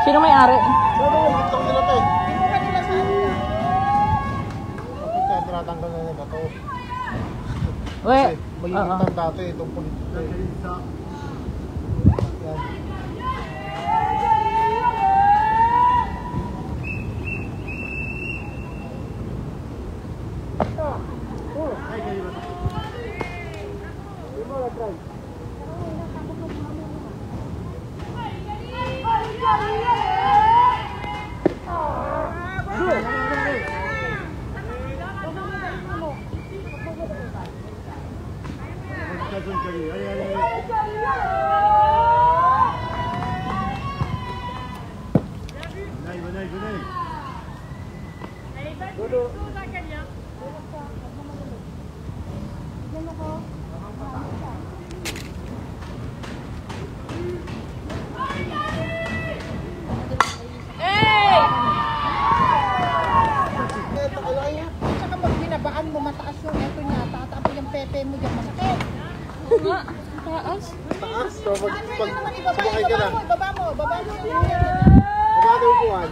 Sino may-ari? Itong nila to eh. Bakit kaya tinatanggal na nila to? Weh. Magiging dati itong politika. Yan. Sumakay ka na. Baba mo. Baba mo. Upuan.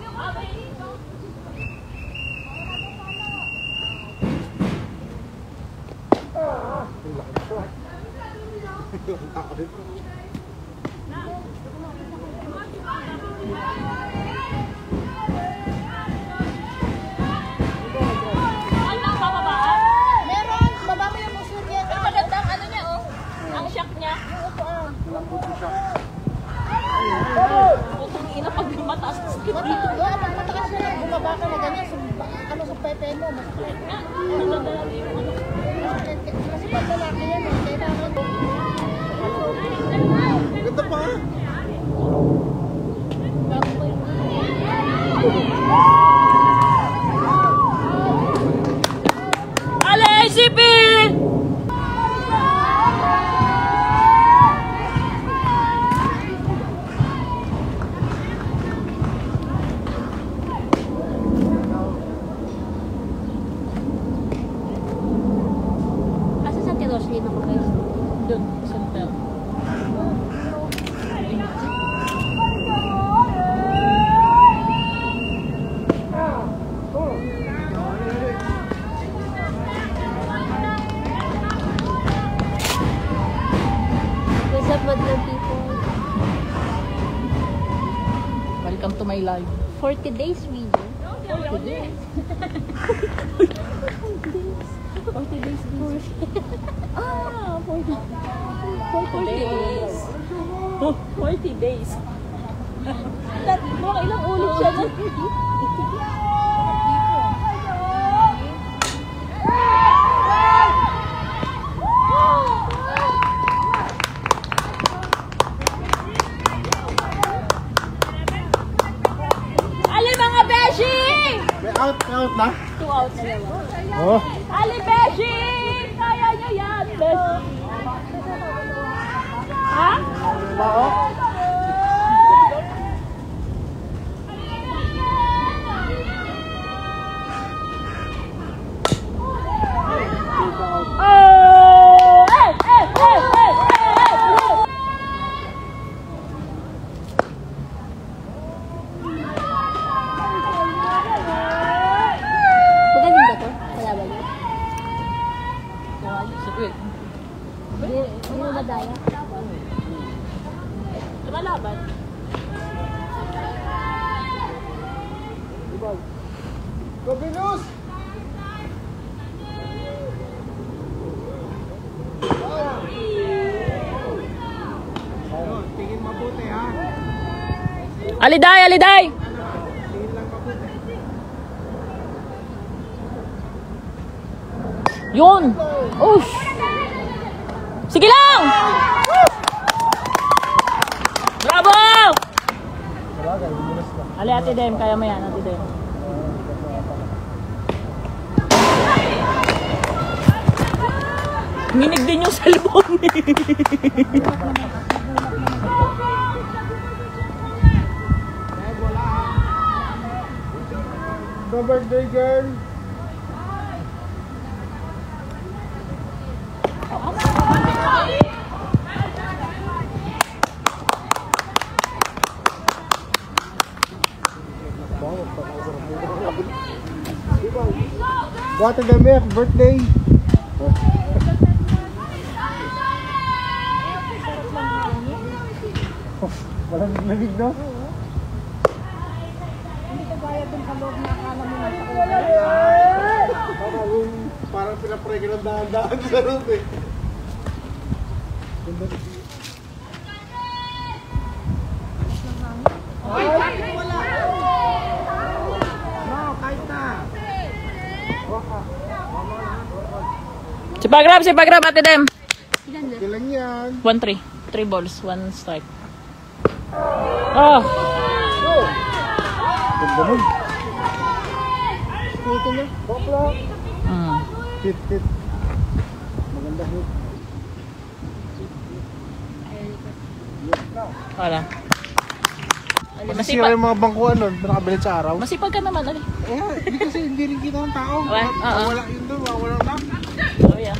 Meron. Baba mo yung musur niya. Ang magandang ano niya oh. Ang shock niya. Putang ina pag mataas na sakit dito. Pag mataas na, bumaba ka na ganyan. Ano sa pepe mo, masakit na. Kasi pag lalaki yan, kailangan mo. Ganda pa ha? Ale, sipin! Doon, center. What's up, Madlang people? Welcome to my life. 40 days video. 40 days. 40 days. 40 days. 40 days. Mga ilang ulit siya na. Ali mga beshi! May out na? 2 out na naman. Oh. Ali beshi! Kaya nyo yan, beshi! Ha? Bao? Magaling ba to? Wala ba yun? Sige. Hindi mo madaya. Lumalaban. Go Venus! Tingin mabuti ha. Aliday, aliday! Tingin lang mabuti. Yun! Ush! Sige lang! Bravo! Sabagay, binulas ka. Ali, Ate Dem, kaya mo yan, Ate Dem. Minig din yung cellphone. Go birthday girl! What the Mer, birthday. Oh, walang lamig, no? Hindi ka gaya dun sa loob na akala mo na Parang pinapray ka ng dahan-dahan sa loob eh. Si Pagrab, Ate Dem. Kailan yan? 1-3. 3 balls, 1 strike. Oh! Ganda nun. dito na. Popla. Mm. Hit, hit. Maganda hit. Wala. Masisira yung mga bangkuan nun, nakabilit sa araw. Masipag ka naman, Ali. Eh, hindi kasi hindi rin kita ng tao. Okay, oo. Wala yun doon, wala na. Oh, yeah.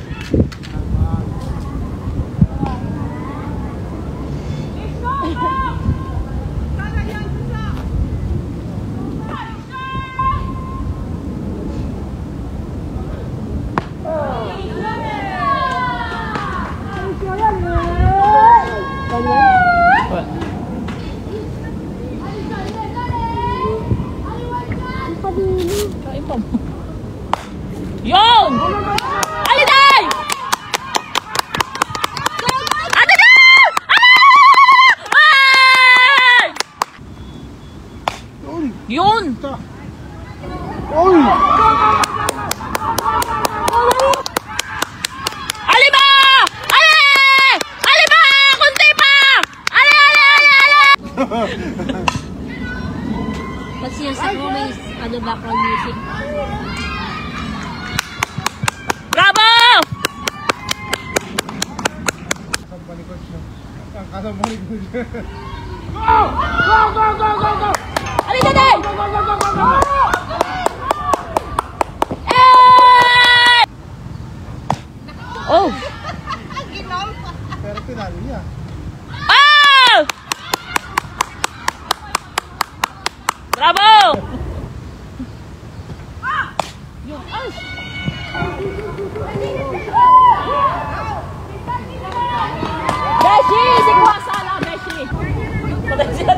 Kain pa mo. Yun! Aliday! Ate na! Ay! Yun! Uy! Alima! Ale! Alima! Kunti pa! Ale! Kasi yung sa always, background music. Bravo! Ali Daday! Eh! Oh! Pero pinalo niya. Oh! Bravo! Beshi! Si Kuwasa na, Beshi! Patay siya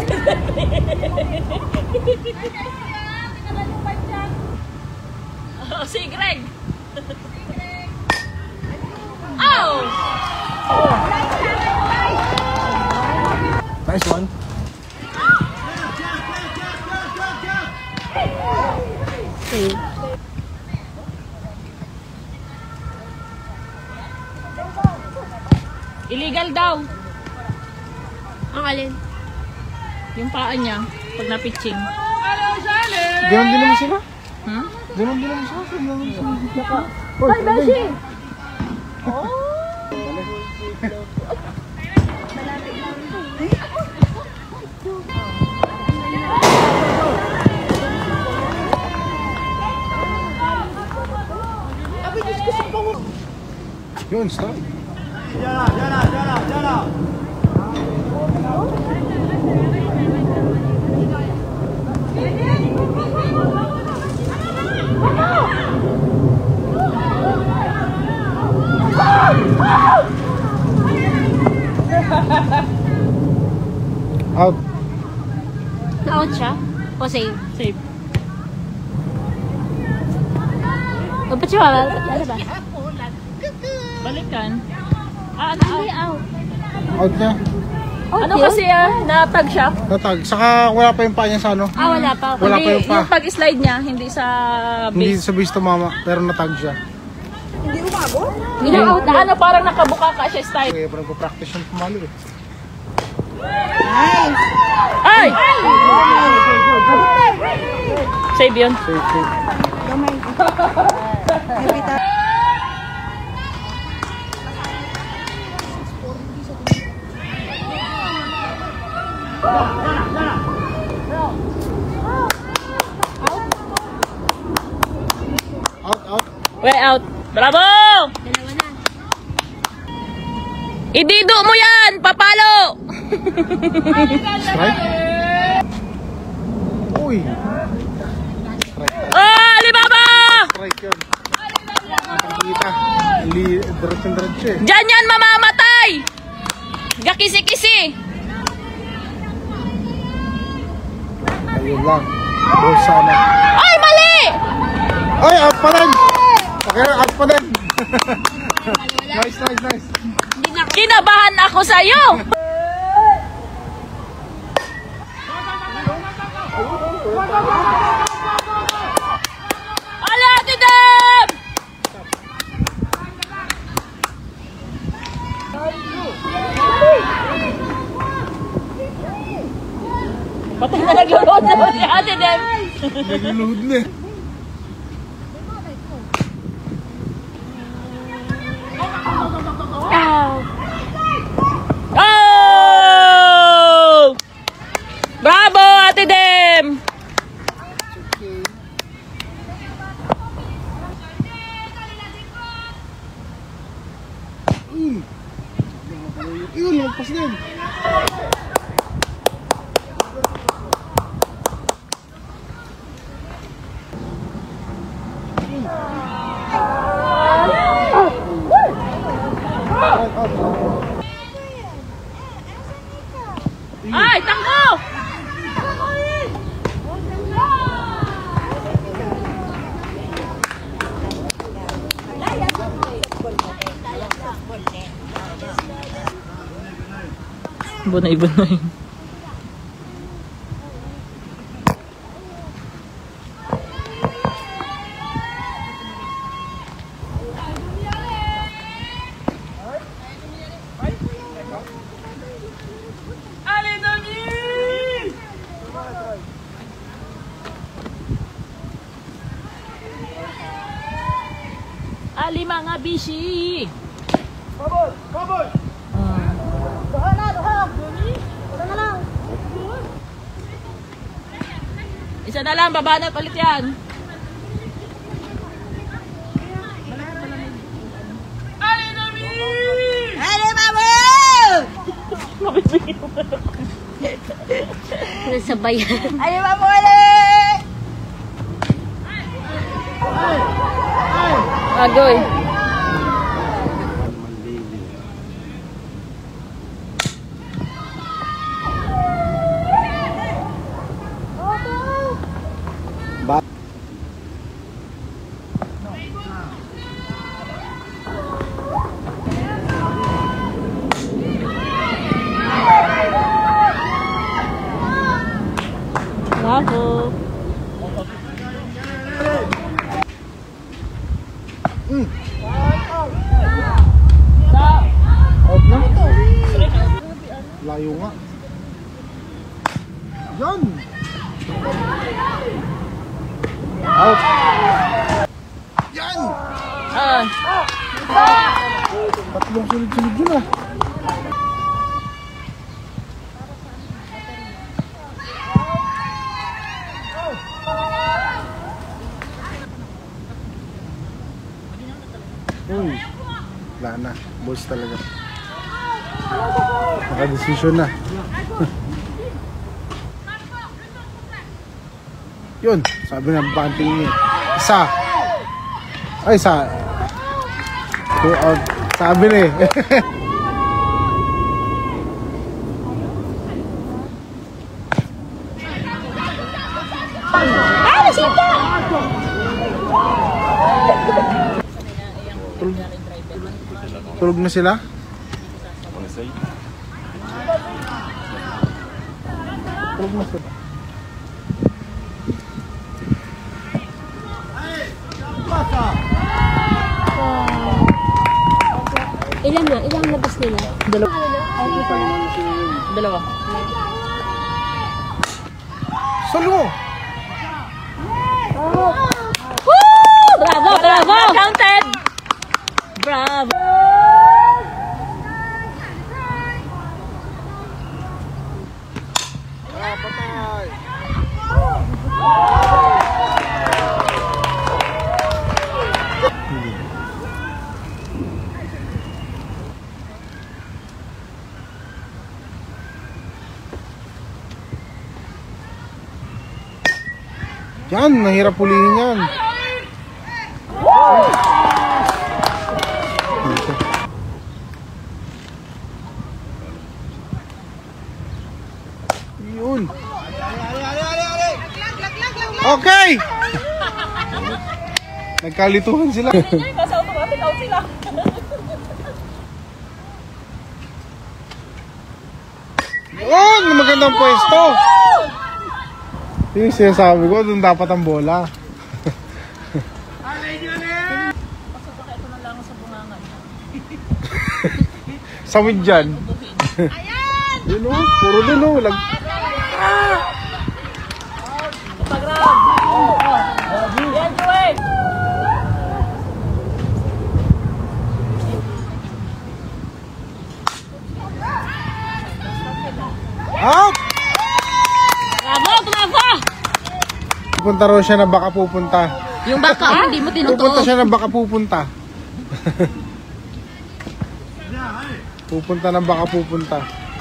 oh, si Greg! Oh! Nice one. Illegal daw. Ang alin? Yung paa niya, pag na-pitching. Ganon din naman sila. Hmm? Ganon din naman sila. Ay, Beshi! Yun, stop. Out. Na-out siya? O save? Save. O ba't siya? Ano ba? Balikan. Ah, Hindi out. Out niya. ano kasi natag siya? Natag. Saka wala pa yung pa niya sa ano. Ah, wala pa. Wala pa yung pa. Yung pag-slide niya, hindi sa Hindi base. sa base tumama, pero natag siya. Hindi na out. Na ano, parang nakabuka ka siya style. Kaya parang practice yung pumalo eh. Ay! Save yun. Safe, safe. Out, out. Way out. Bravo! Dalawa na. Idido mo yan! Papalo! Strike. Uy. Strike. Oh, Alibaba! Strike yun. Kita. Diretso eh. Diyan yan mamamatay! Gakisi-kisi! Ayun lang. Bulsa na. Ay, mali! Ay, out pa din! Okay, out pa din! Nice. Kinabahan ako sa'yo! Ala, Tidem! Patay na naglulod na si Ate Dem. Nagluluhod na. Oh! Bravo, Ate Dem! Yun, lagpas din. Ay, tangko! Bunay-bunay. Ali mga bisi. Baboy! Doha na lang. Isa na lang, babanat ulit yan. Nasabayan. Ay, mamuli! Agoy. Bravo. Out na? Layo nga. Yan! Out! Yan! Tatlong sunod-sunod yun ah. Uy, wala na. Balls talaga. Naka-decision na. Yun, sabi ng banting niya. Isa. Ay, isa. 2 out. Sabi na eh. Tulog na sila? Tulog na sila. Ilang labas nila? Dalawa. Dalawa. Solo! Woo! Bravo, bravo! Counted! Bravo! Patay! Yan, nahirap pulihin yan. Yun. Okay! Nagkalituhan sila. Kasi automatic out sila. Yun! Magandang pwesto! Yung sinasabi ko, doon dapat ang bola. Pasok ito na lang sa bungangan. Sawid dyan. Yun o, puro dun o. Pag-grab. Yan, Joey. Out! Bravo, bravo! Pupunta raw siya na baka pupunta. Yung baka, hindi mo Pupunta tinutuog. siya na baka pupunta. Pupunta na baka pupunta.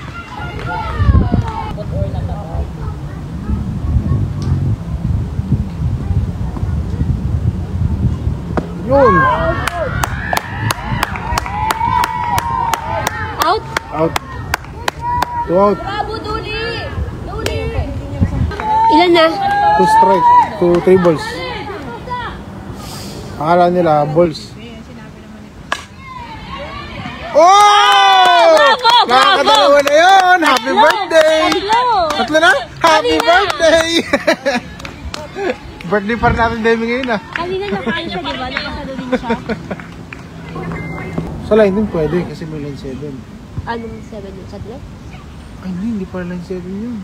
Yun! Out? Out. Two out. Bravo, Duli! Duli! Ilan na? 2 strike. 3 balls. Akala nila balls. Oh! Bravo! Bravo! Nakakadalawa na yun! Happy birthday! Hello! Tatlo na? Happy Kanina. birthday! Birthday pa rin natin Demi ngayon ah. Kanina nakain siya, di ba? Nakasalo din siya. Sa line din pwede kasi may line 7. Anong 7 yung sadlet? Ay hindi pa line 7 yun.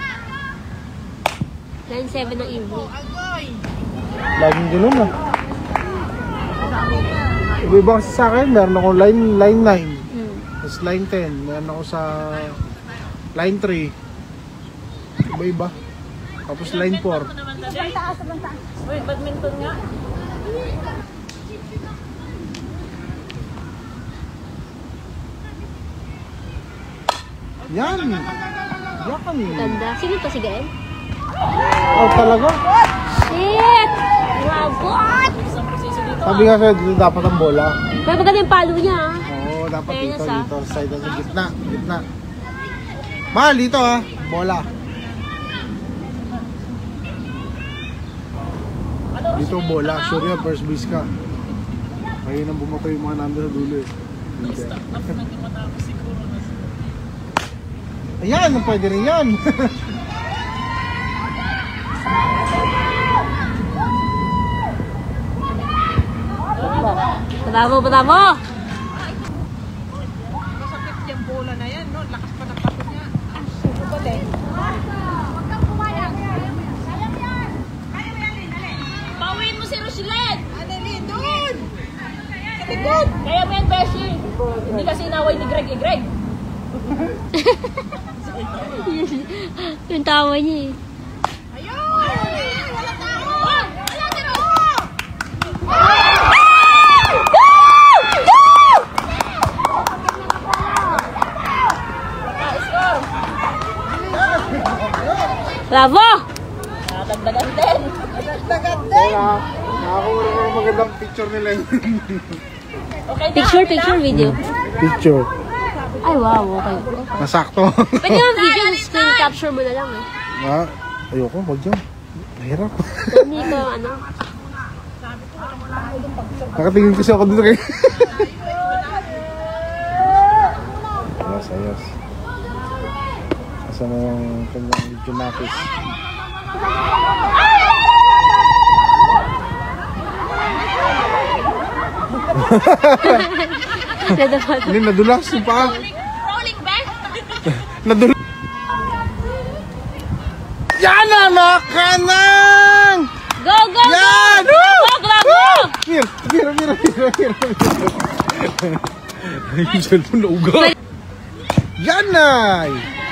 Line 7 ng evening. Laging gano'n ah. Iba kasi sa akin, meron ako line 9. Tapos line 10. Meron ako sa line 3. Iba-iba. Tapos line 4. Uy, badminton nga. Yan! Yan! Ganda. Sino to si Gael? Oh, talaga? Shit! Bravo! Sabi nga sa'yo, dito dapat ang bola. Pero maganda yung palo niya, ah. Oo, dapat dito, Fairness, ah. dito. Side sa gitna, gitna. Mahal dito ah, bola. Dito bola, sure yan, first base ka. Kaya nang bumato yung mga number sa dulo eh. Hindi. Ayan, pwede rin yan. Bravo, bravo! Masakit yung bola na yan, no? Lakas pa ng pato niya. Pauwiin mo si Rochelle! Annalyn, doon! Kaya mo yan, Beshi! Hindi kasi inaway ni Greg eh, Greg! Yung tawa niya eh. Ayun! Wala tao! Wala tiro! Bravo! Dagdagan din. Dagat din! Kaya, nakakuha ko ng magandang picture nila yun. Okay na. Picture, video. Picture. Ay, wow, okay. Nasakto. Pwede yung video, screen capture mo na lang eh. Ah, ayoko, wag dyan. Mahirap. Hindi ko, ano. Nakatingin kasi ako dito kayo. Ayos, ayos. Asa na yung kanyang video napis. Hindi, nadulas yung paa. Rolling back? Nadulas. Yan anak ka nang! Go, go, Yan! go! Bravo, bravo! Mira. Yung cellphone na ugaw. Yan ay!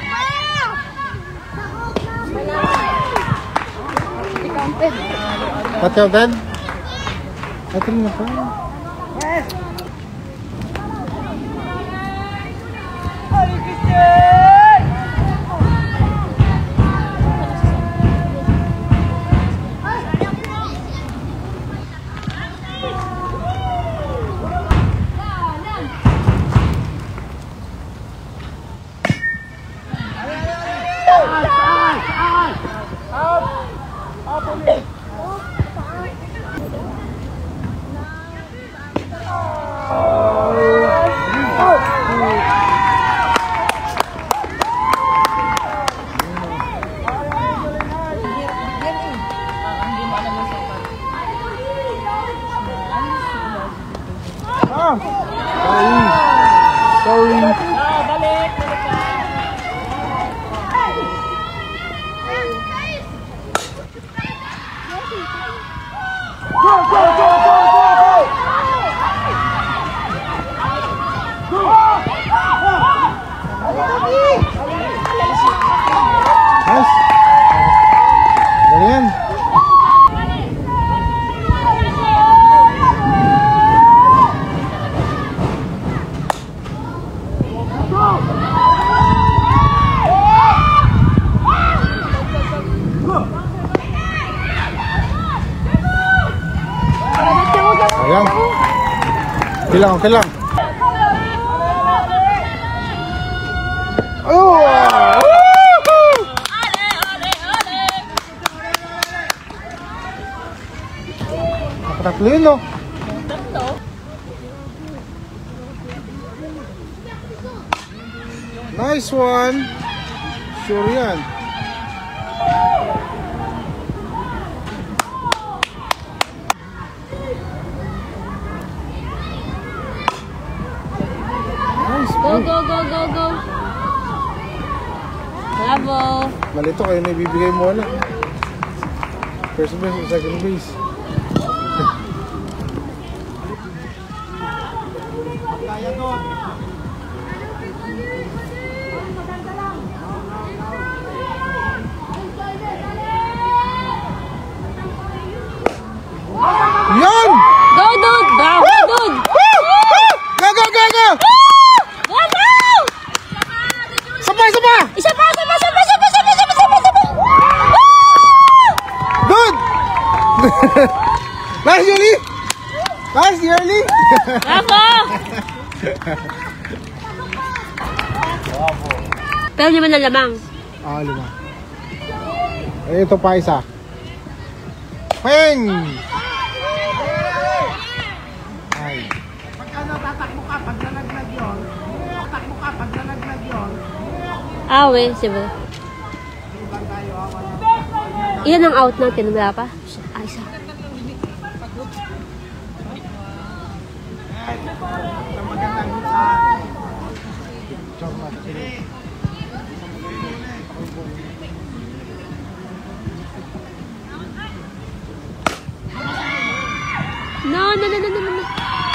Pati-counted? Ito rin na pa. Sorry. Balik. Nice. Ganyan. Ayan. Okay lang, okay lang. Oh! Tatlo yun, no? Nice one. Sure yan. Nice. Go, go, go, go, go. Bravo. Malito kayo na ibibigay mo na. First base o second base. Yan! Go, dude. Bravo, dude. Go, go, go, go! Go, go. Sapa, sapa! Isa pa, isa pa, isa pa, isa pa, isa pa, isa pa, isa pa, isa pa. Good! Nice, Yuli! Nice, Yuli! Bravo. Pero naman na lamang. Ah, lima. Eh, ito pa isa. Peng! Ay. Pagka natatakbo ka, pag nalaglag yun, takbo ka, pag nalaglag yun, Awe, sibo. Iyan ang out natin, wala pa? Ah, isa. No, no, no, no, no, no.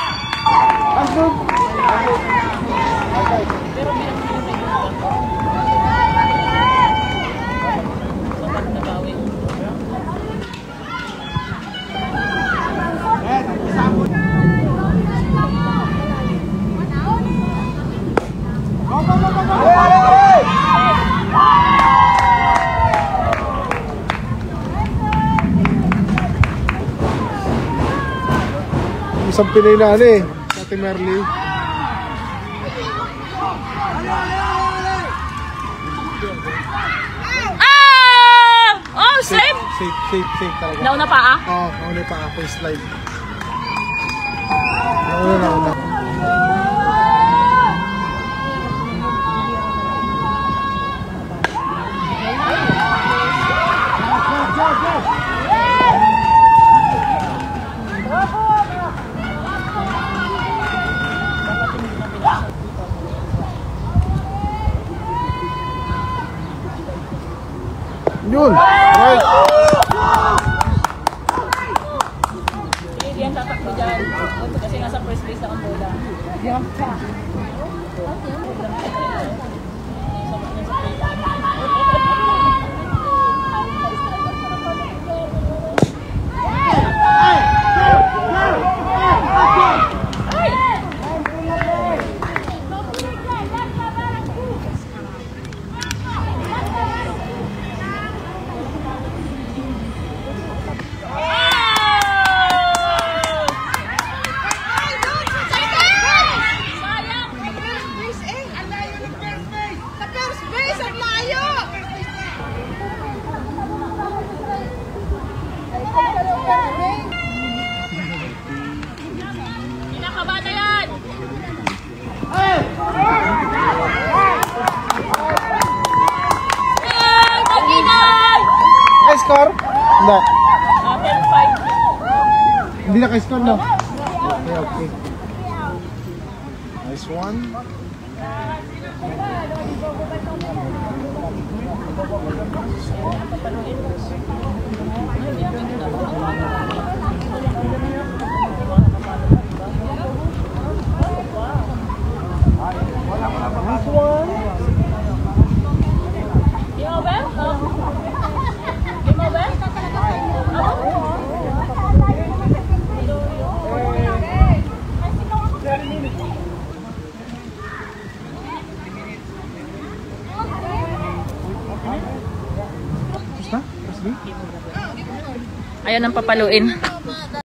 Isang Pinay na ano eh. Ate Merly. Ah! Oh, save! Safe talaga. Nauna pa ah? Oo, nauna pa ako yung slide. Nauna. Yun! Right! Hindi yan tatakbo dyan. Kasi nasa first place na ang bola. score? Hindi. 10-5. Hindi naka-score, no? Okay, okay. Nice one. Nice one. Game over? Game over? Tapos na? Tapos na? Ayaw nang papaluin.